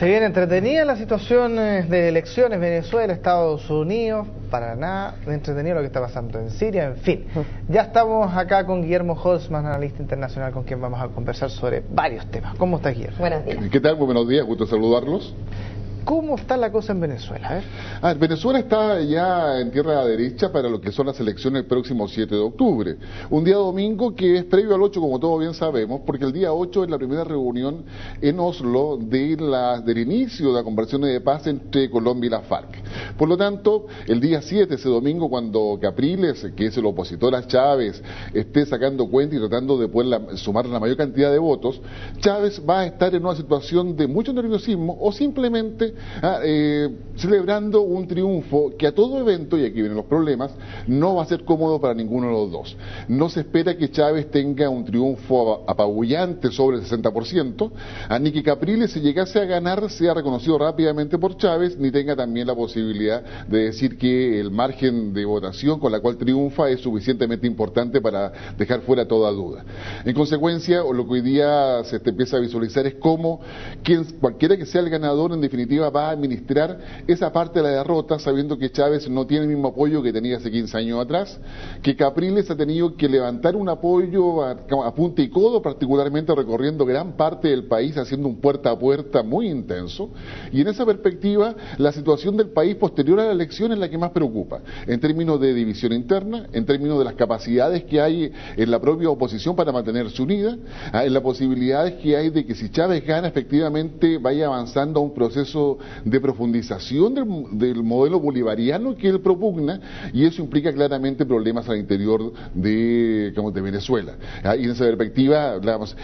Se viene entretenida la situación de elecciones, Venezuela, Estados Unidos, para nada de entretenido lo que está pasando en Siria, en fin. Ya estamos acá con Guillermo Holzman, analista internacional, con quien vamos a conversar sobre varios temas. ¿Cómo estás, Guillermo? Buenos días. ¿Qué tal? Muy buenos días, gusto saludarlos. ¿Cómo está la cosa en Venezuela? Venezuela está ya en tierra derecha para lo que son las elecciones el próximo 7 de octubre. Un día domingo que es previo al 8, como todos bien sabemos, porque el día 8 es la primera reunión en Oslo del inicio de las conversaciones de paz entre Colombia y la FARC. Por lo tanto, el día 7, ese domingo, cuando Capriles, que es el opositor a Chávez, esté sacando cuenta y tratando de poder sumar la mayor cantidad de votos, Chávez va a estar en una situación de mucho nerviosismo o simplemente celebrando un triunfo que a todo evento, y aquí vienen los problemas, no va a ser cómodo para ninguno de los dos. No se espera que Chávez tenga un triunfo apabullante sobre el 60%, ni que Capriles, si llegase a ganar, sea reconocido rápidamente por Chávez, ni tenga también la posibilidad de decir que el margen de votación con la cual triunfa es suficientemente importante para dejar fuera toda duda. En consecuencia, lo que hoy día se empieza a visualizar es cómo cualquiera que sea el ganador, en definitiva, va a administrar esa parte de la derrota, sabiendo que Chávez no tiene el mismo apoyo que tenía hace 15 años atrás, que Capriles ha tenido que levantar un apoyo a punta y codo, particularmente recorriendo gran parte del país, haciendo un puerta a puerta muy intenso, y en esa perspectiva, la situación del país posterior a la elección es la que más preocupa, en términos de división interna, en términos de las capacidades que hay en la propia oposición para mantenerse unida, en las posibilidades que hay de que si Chávez gana, efectivamente vaya avanzando a un proceso de profundización del modelo bolivariano que él propugna, y eso implica claramente problemas al interior de Venezuela. Y en esa perspectiva,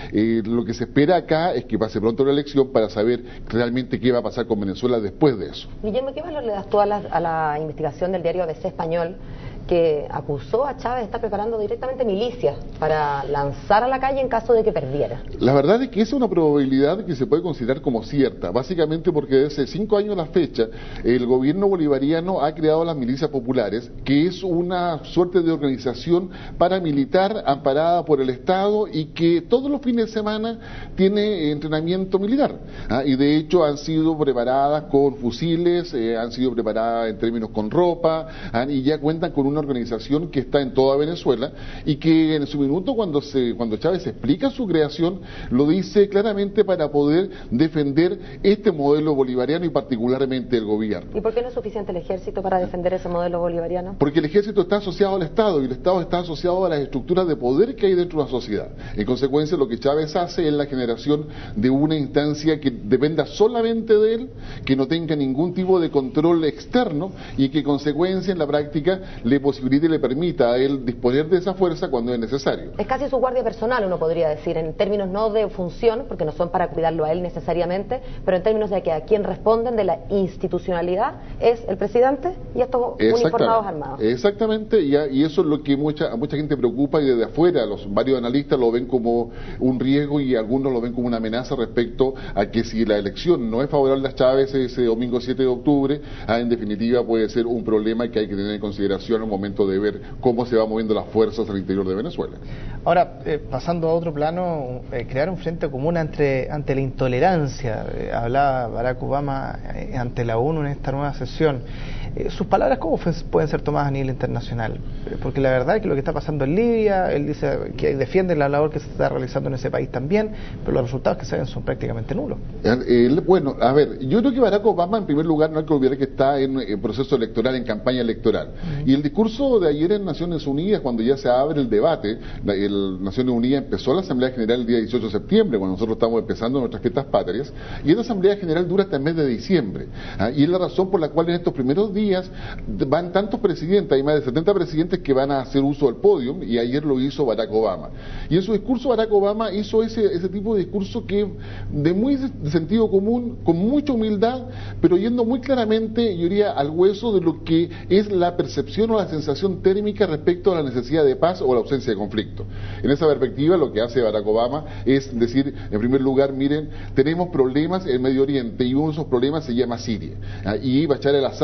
lo que se espera acá es que pase pronto la elección para saber realmente qué va a pasar con Venezuela después de eso. Guillermo, ¿qué valor le das tú a la investigación del diario ABC Español, que acusó a Chávez de estar preparando directamente milicias para lanzar a la calle en caso de que perdiera? La verdad es que esa es una probabilidad que se puede considerar como cierta, básicamente porque desde 5 años a la fecha el gobierno bolivariano ha creado las milicias populares, que es una suerte de organización paramilitar amparada por el Estado y que todos los fines de semana tiene entrenamiento militar, y de hecho han sido preparadas con fusiles, han sido preparadas en términos con ropa, y ya cuentan con una organización que está en toda Venezuela y que en su minuto cuando Chávez explica su creación lo dice claramente para poder defender este modelo bolivariano y particularmente el gobierno. ¿Y por qué no es suficiente el ejército para defender ese modelo bolivariano? Porque el ejército está asociado al Estado y el Estado está asociado a las estructuras de poder que hay dentro de la sociedad. En consecuencia, lo que Chávez hace es la generación de una instancia que dependa solamente de él, que no tenga ningún tipo de control externo y que en consecuencia en la práctica le posibilite y le permita a él disponer de esa fuerza cuando es necesario. Es casi su guardia personal, uno podría decir, en términos no de función, porque no son para cuidarlo a él necesariamente, pero en términos de que a quien responden de la institucionalidad es el presidente y estos uniformados armados. Exactamente, y eso es lo que a mucha gente preocupa, y desde afuera varios analistas lo ven como un riesgo y algunos lo ven como una amenaza respecto a que si la elección no es favorable a Chávez ese domingo 7 de octubre, en definitiva puede ser un problema que hay que tener en consideración al momento de ver cómo se van moviendo las fuerzas al interior de Venezuela. Ahora, pasando a otro plano, crear un frente común ante la intolerancia, hablaba Barack Obama ante la ONU en esta nueva sesión. Sus palabras, ¿cómo pueden ser tomadas a nivel internacional? Porque la verdad es que lo que está pasando en Libia, él dice que defiende la labor que se está realizando en ese país también, pero los resultados que se ven son prácticamente nulos. Bueno, a ver, yo creo que Barack Obama, en primer lugar, no hay que olvidar que está en proceso electoral, en campaña electoral. Y el discurso de ayer en Naciones Unidas, cuando ya se abre el debate, Naciones Unidas empezó la Asamblea General el día 18 de septiembre, cuando nosotros estamos empezando nuestras fiestas patrias, y esta Asamblea General dura hasta el mes de diciembre. Y es la razón por la cual en estos primeros días van tantos presidentes, hay más de 70 presidentes que van a hacer uso del podio, y ayer lo hizo Barack Obama. Y en su discurso Barack Obama hizo ese tipo de discurso que de muy de sentido común, con mucha humildad, pero yendo muy claramente, yo diría, al hueso de lo que es la percepción o la sensación térmica respecto a la necesidad de paz o la ausencia de conflicto. En esa perspectiva, lo que hace Barack Obama es decir, en primer lugar, miren, tenemos problemas en Medio Oriente y uno de esos problemas se llama Siria. Y Bashar al-Assad debe renunciar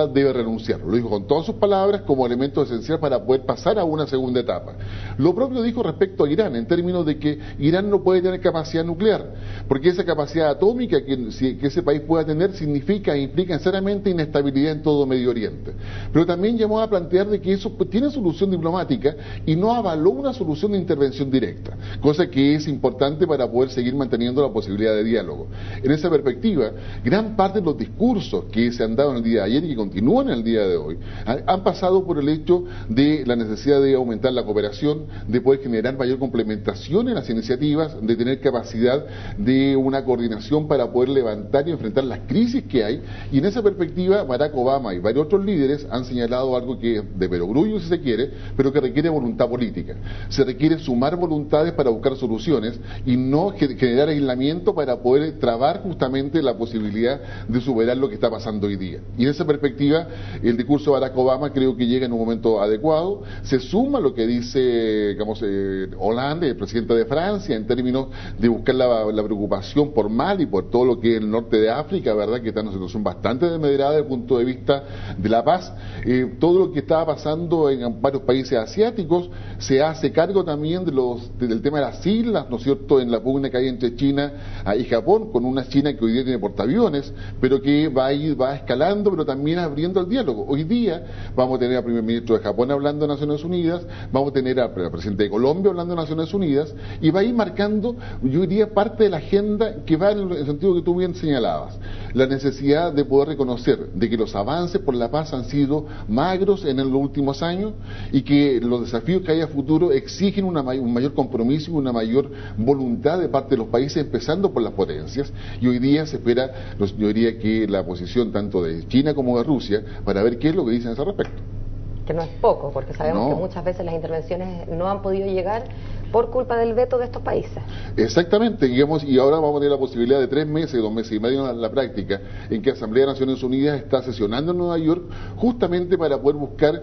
anunciarlo. Lo dijo con todas sus palabras como elemento esencial para poder pasar a una segunda etapa. Lo propio dijo respecto a Irán, en términos de que Irán no puede tener capacidad nuclear, porque esa capacidad atómica que ese país pueda tener significa e implica necesariamente inestabilidad en todo Medio Oriente. Pero también llamó a plantear de que eso tiene solución diplomática y no avaló una solución de intervención directa, cosa que es importante para poder seguir manteniendo la posibilidad de diálogo. En esa perspectiva, gran parte de los discursos que se han dado en el día de ayer y que continúan en el día de hoy han pasado por el hecho de la necesidad de aumentar la cooperación, de poder generar mayor complementación en las iniciativas, de tener capacidad de una coordinación para poder levantar y enfrentar las crisis que hay. Y en esa perspectiva, Barack Obama y varios otros líderes han señalado algo que es de perogrullo, si se quiere, pero que requiere voluntad política. Se requiere sumar voluntades para buscar soluciones y no generar aislamiento para poder trabar justamente la posibilidad de superar lo que está pasando hoy día. Y en esa perspectiva, el discurso de Barack Obama creo que llega en un momento adecuado. Se suma lo que dice, digamos, Hollande, el presidente de Francia, en términos de buscar la preocupación por Mali y por todo lo que es el norte de África, ¿verdad?, que está en una situación bastante desmedrada desde el punto de vista de la paz. Todo lo que estaba pasando en varios países asiáticos, se hace cargo también del tema de las islas, ¿no es cierto?, en la pugna que hay entre China y Japón, con una China que hoy día tiene portaaviones, pero que va escalando, pero también abriendo el diálogo. Hoy día vamos a tener al primer ministro de Japón hablando de Naciones Unidas, vamos a tener al presidente de Colombia hablando de Naciones Unidas, y va a ir marcando, yo diría, parte de la agenda que va en el sentido que tú bien señalabas, la necesidad de poder reconocer de que los avances por la paz han sido magros en los últimos años y que los desafíos que hay a futuro exigen un mayor compromiso y una mayor voluntad de parte de los países, empezando por las potencias. Y hoy día se espera, yo diría, que la posición tanto de China como de Rusia para ver qué es lo que dicen a ese respecto. Que no es poco, porque sabemos que muchas veces las intervenciones no han podido llegar por culpa del veto de estos países. Exactamente, digamos, y ahora vamos a tener la posibilidad de 3 meses, 2 meses y medio en la práctica, en que la Asamblea de Naciones Unidas está sesionando en Nueva York justamente para poder buscar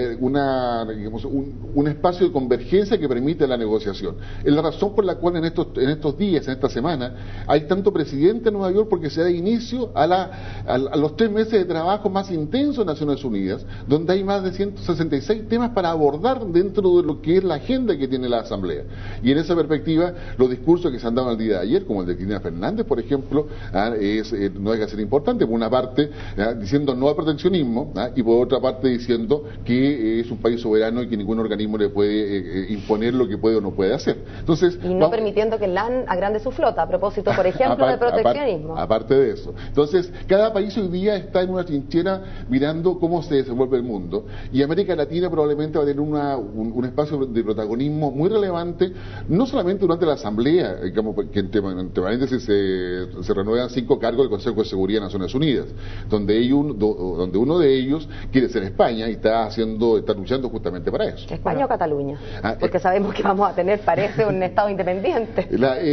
un espacio de convergencia que permita la negociación. Es la razón por la cual en estos días, en esta semana, hay tanto presidente en Nueva York, porque se da inicio a los 3 meses de trabajo más intensos en Naciones Unidas, donde hay más de 166 temas para abordar dentro de lo que es la agenda que tiene la Asamblea. Y en esa perspectiva, los discursos que se han dado el día de ayer, como el de Cristina Fernández, por ejemplo, no deja de ser importante. Por una parte, diciendo no al proteccionismo, y por otra parte diciendo que es un país soberano y que ningún organismo le puede imponer lo que puede o no puede hacer. Entonces, y no permitiendo que el LAN agrande su flota, a propósito, por ejemplo, de proteccionismo. Aparte de eso. Entonces, cada país hoy día está en una trinchera mirando cómo se desenvuelve el mundo, y América Latina probablemente va a tener un espacio de protagonismo muy relevante, no solamente durante la Asamblea, digamos, que entre paréntesis se renuevan 5 cargos del Consejo de Seguridad de Naciones Unidas, donde uno de ellos quiere ser España y está luchando justamente para eso. ¿España o Cataluña? Porque sabemos que vamos a tener, parece, un Estado independiente.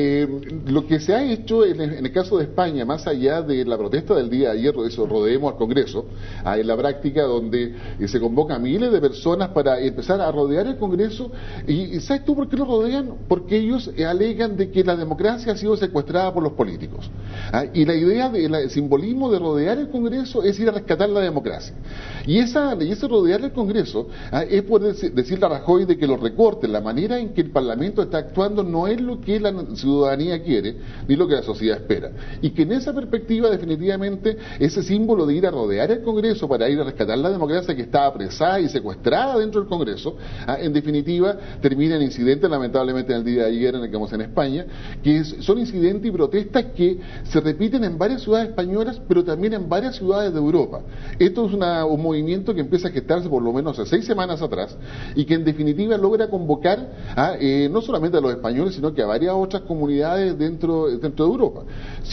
Lo que se ha hecho en el caso de España, más allá de la protesta del día de ayer, eso rodeemos al Congreso, en la práctica donde se convoca a miles de personas para empezar a rodear el Congreso, y ¿sabes tú por qué lo rodean? Porque ellos alegan de que la democracia ha sido secuestrada por los políticos. Y la idea del simbolismo de rodear el Congreso es ir a rescatar la democracia. Y ese rodear el Congreso es poder decirle a Rajoy de que los recortes, la manera en que el Parlamento está actuando, no es lo que la ciudadanía quiere, ni lo que la sociedad espera. Y que en esa perspectiva, definitivamente, ese símbolo de ir a rodear el Congreso para ir a rescatar la democracia que está apresada y secuestrada dentro del Congreso, en definitiva, termina en incidentes, lamentablemente en el día de ayer, en el que vamos en España, que son incidentes y protestas que se repiten en varias ciudades españolas, pero también en varias ciudades de Europa. Esto es un movimiento que empieza a gestarse por lo menos hace 6 semanas atrás, y que en definitiva logra convocar no solamente a los españoles, sino que a varias otras comunidades dentro de Europa.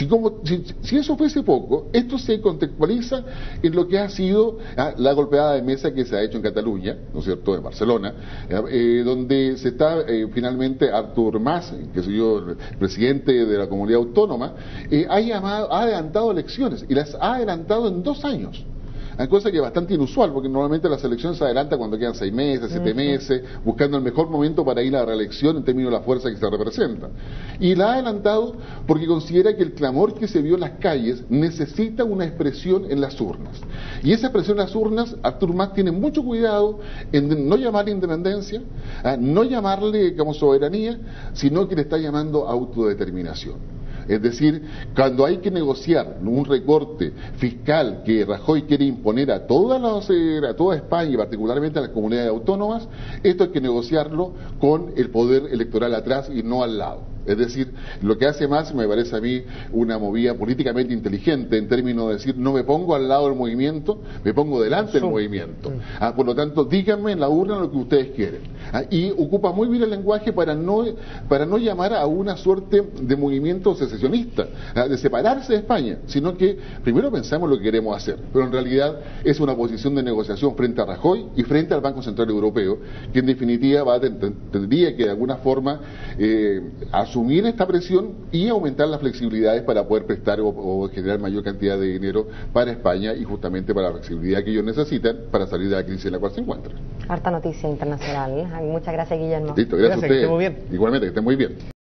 Si eso fuese poco, esto se contextualiza en lo que ha sido la golpeada de mesa que se ha hecho en Cataluña, ¿no es cierto?, en Barcelona, donde se está finalmente Artur Mas, que soy yo, el presidente de la comunidad autónoma, ha adelantado elecciones, y las ha adelantado en 2 años. cosa que es bastante inusual, porque normalmente la selección se adelanta cuando quedan 6 meses, 7 meses, buscando el mejor momento para ir a la reelección en términos de la fuerza que se representa. Y la ha adelantado porque considera que el clamor que se vio en las calles necesita una expresión en las urnas. Y esa expresión en las urnas, Artur Mas tiene mucho cuidado en no llamarle independencia, no llamarle como soberanía, sino que le está llamando autodeterminación. Es decir, cuando hay que negociar un recorte fiscal que Rajoy quiere imponer a toda España y particularmente a las comunidades autónomas, esto hay que negociarlo con el poder electoral atrás y no al lado. Es decir, lo que hace Mas me parece a mí una movida políticamente inteligente en términos de decir, no me pongo al lado del movimiento, me pongo delante del movimiento. Por lo tanto, díganme en la urna lo que ustedes quieren. Y ocupa muy bien el lenguaje para no llamar a una suerte de movimiento secesionista, de separarse de España, sino que primero pensamos lo que queremos hacer, pero en realidad es una posición de negociación frente a Rajoy y frente al Banco Central Europeo, que en definitiva tendría que de alguna forma asumir esta presión y aumentar las flexibilidades para poder prestar o generar mayor cantidad de dinero para España y justamente para la flexibilidad que ellos necesitan para salir de la crisis en la cual se encuentran. Harta noticia internacional. Muchas gracias, Guillermo. Listo, gracias a ustedes. Que estén muy bien. Igualmente, que estén muy bien.